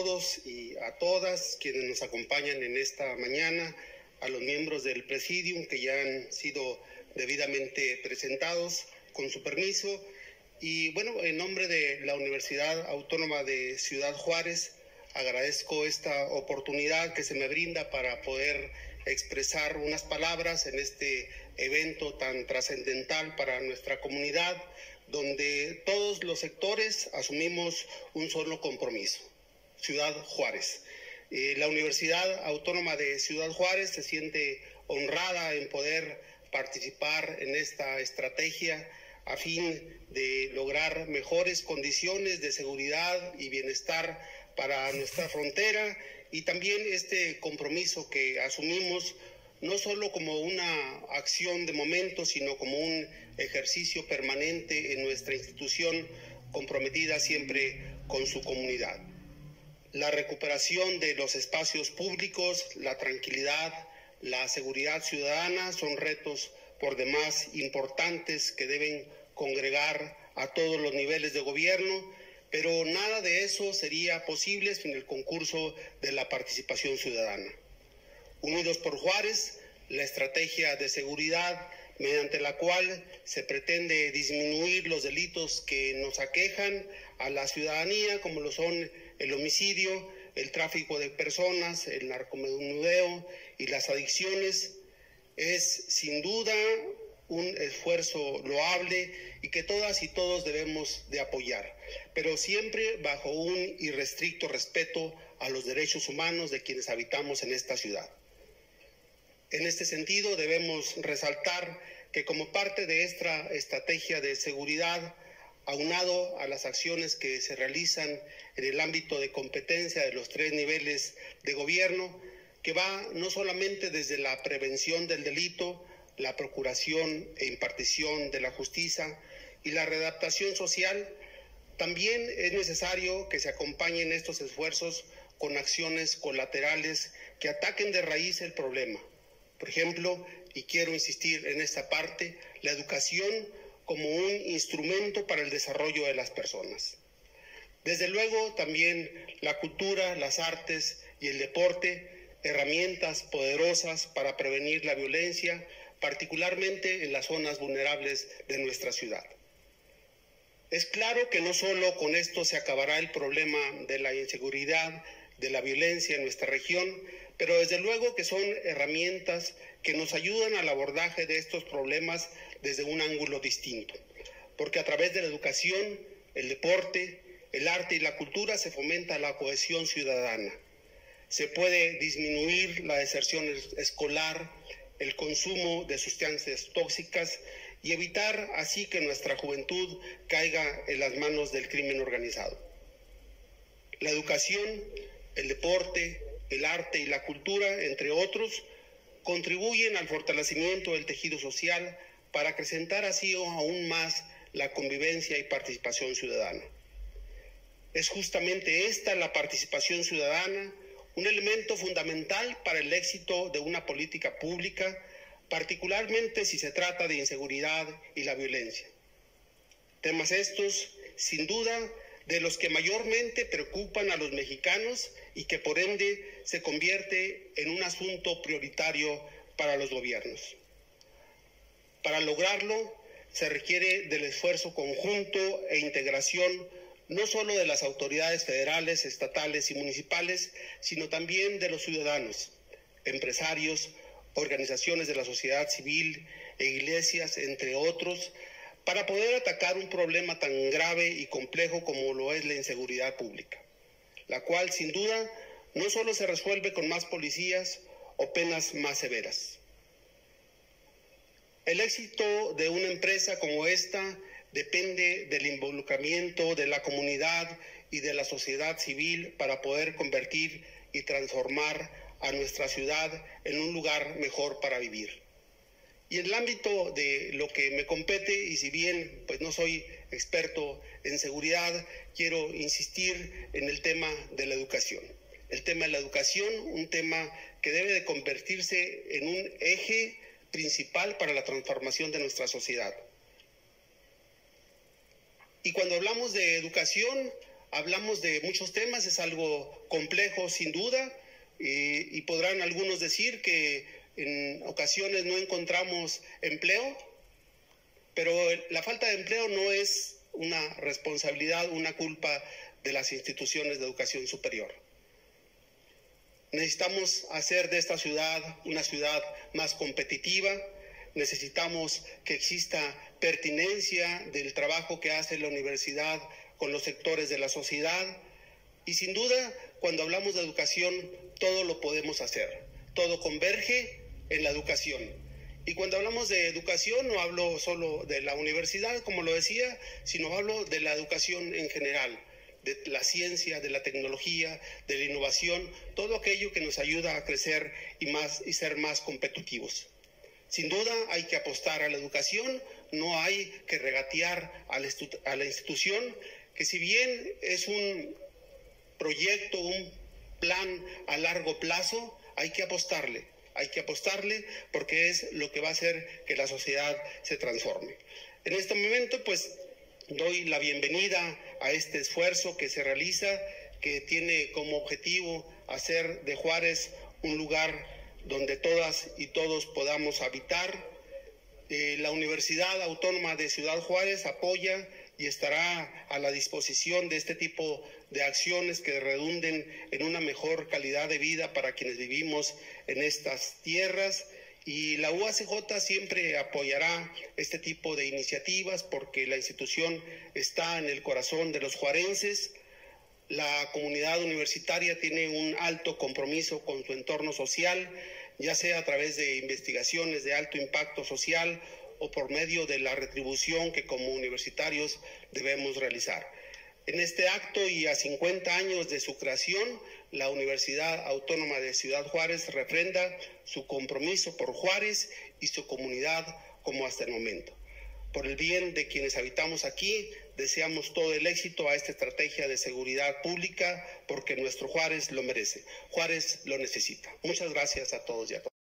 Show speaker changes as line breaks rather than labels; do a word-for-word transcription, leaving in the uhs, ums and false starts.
todos y a todas quienes nos acompañan en esta mañana, a los miembros del Presidium que ya han sido debidamente presentados, con su permiso. Y bueno, en nombre de la Universidad Autónoma de Ciudad Juárez, agradezco esta oportunidad que se me brinda para poder expresar unas palabras en este evento tan trascendental para nuestra comunidad, donde todos los sectores asumimos un solo compromiso: Ciudad Juárez. Eh, la Universidad Autónoma de Ciudad Juárez se siente honrada en poder participar en esta estrategia a fin de lograr mejores condiciones de seguridad y bienestar para nuestra frontera, y también este compromiso que asumimos no solo como una acción de momento, sino como un ejercicio permanente en nuestra institución, comprometida siempre con su comunidad. La recuperación de los espacios públicos, la tranquilidad, la seguridad ciudadana son retos por demás importantes que deben congregar a todos los niveles de gobierno, pero nada de eso sería posible sin el concurso de la participación ciudadana. Unidos por Juárez, la estrategia de seguridad mediante la cual se pretende disminuir los delitos que nos aquejan a la ciudadanía, como lo son el homicidio, el tráfico de personas, el narcomenudeo y las adicciones, es sin duda un esfuerzo loable y que todas y todos debemos de apoyar, pero siempre bajo un irrestricto respeto a los derechos humanos de quienes habitamos en esta ciudad. En este sentido, debemos resaltar que como parte de esta estrategia de seguridad, aunado a las acciones que se realizan en el ámbito de competencia de los tres niveles de gobierno, que va no solamente desde la prevención del delito, la procuración e impartición de la justicia y la readaptación social, también es necesario que se acompañen estos esfuerzos con acciones colaterales que ataquen de raíz el problema. Por ejemplo, y quiero insistir en esta parte, la educación como un instrumento para el desarrollo de las personas. Desde luego, también la cultura, las artes y el deporte, herramientas poderosas para prevenir la violencia, particularmente en las zonas vulnerables de nuestra ciudad. Es claro que no solo con esto se acabará el problema de la inseguridad, de la violencia en nuestra región, pero desde luego que son herramientas que nos ayudan al abordaje de estos problemas desde un ángulo distinto, porque a través de la educación, el deporte, el arte y la cultura se fomenta la cohesión ciudadana. Se puede disminuir la deserción escolar, el consumo de sustancias tóxicas y evitar así que nuestra juventud caiga en las manos del crimen organizado. La educación, el deporte, el arte y la cultura, entre otros, contribuyen al fortalecimiento del tejido social para acrecentar así aún más la convivencia y participación ciudadana. Es justamente esta, la participación ciudadana, un elemento fundamental para el éxito de una política pública, particularmente si se trata de inseguridad y la violencia. Temas estos, sin duda, de los que mayormente preocupan a los mexicanos y que por ende se convierte en un asunto prioritario para los gobiernos. Para lograrlo, se requiere del esfuerzo conjunto e integración no solo de las autoridades federales, estatales y municipales, sino también de los ciudadanos, empresarios, organizaciones de la sociedad civil e iglesias, entre otros, para poder atacar un problema tan grave y complejo como lo es la inseguridad pública, la cual sin duda no solo se resuelve con más policías o penas más severas. El éxito de una empresa como esta depende del involucramiento de la comunidad y de la sociedad civil para poder convertir y transformar a nuestra ciudad en un lugar mejor para vivir. Y en el ámbito de lo que me compete, y si bien pues no soy experto en seguridad, quiero insistir en el tema de la educación. El tema de la educación, un tema que debe de convertirse en un eje principal para la transformación de nuestra sociedad. Y cuando hablamos de educación, hablamos de muchos temas, es algo complejo sin duda, y, y podrán algunos decir que en ocasiones no encontramos empleo, pero la falta de empleo no es una responsabilidad, una culpa de las instituciones de educación superior. Necesitamos hacer de esta ciudad una ciudad más competitiva, necesitamos que exista pertinencia del trabajo que hace la universidad con los sectores de la sociedad, y sin duda, cuando hablamos de educación, todo lo podemos hacer, todo converge en la educación. Y cuando hablamos de educación, no hablo solo de la universidad, como lo decía, sino hablo de la educación en general, de la ciencia, de la tecnología, de la innovación, todo aquello que nos ayuda a crecer y, más, y ser más competitivos. Sin duda hay que apostar a la educación, no hay que regatear a la, a la institución, que si bien es un proyecto, un plan a largo plazo, hay que apostarle, hay que apostarle porque es lo que va a hacer que la sociedad se transforme. En este momento, pues, doy la bienvenida a este esfuerzo que se realiza, que tiene como objetivo hacer de Juárez un lugar donde todas y todos podamos habitar. Eh, la Universidad Autónoma de Ciudad Juárez apoya y estará a la disposición de este tipo de acciones que redunden en una mejor calidad de vida para quienes vivimos en estas tierras. Y la U A C J siempre apoyará este tipo de iniciativas porque la institución está en el corazón de los juarenses. La comunidad universitaria tiene un alto compromiso con su entorno social, ya sea a través de investigaciones de alto impacto social o por medio de la retribución que como universitarios debemos realizar. En este acto y a cincuenta años de su creación, la Universidad Autónoma de Ciudad Juárez refrenda su compromiso por Juárez y su comunidad como hasta el momento. Por el bien de quienes habitamos aquí, deseamos todo el éxito a esta estrategia de seguridad pública porque nuestro Juárez lo merece. Juárez lo necesita. Muchas gracias a todos y a todas.